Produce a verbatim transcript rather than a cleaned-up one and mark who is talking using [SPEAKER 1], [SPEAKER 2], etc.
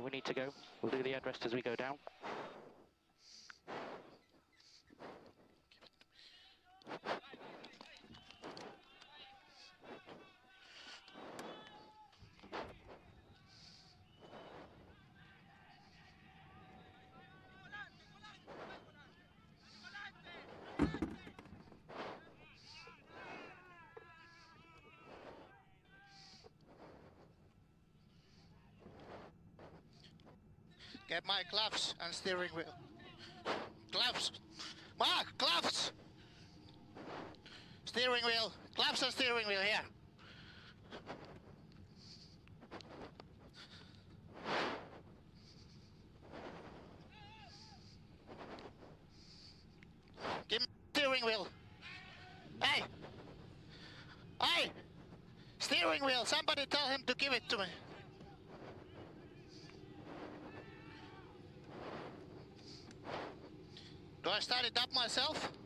[SPEAKER 1] we need to go. We'll do the headrest as we go down.
[SPEAKER 2] Get my gloves and steering wheel. Gloves! Mark, gloves! Steering wheel, gloves and steering wheel here. Give me steering wheel. Hey! Hey! Steering wheel, somebody tell him to give it to me. Do I start it up myself?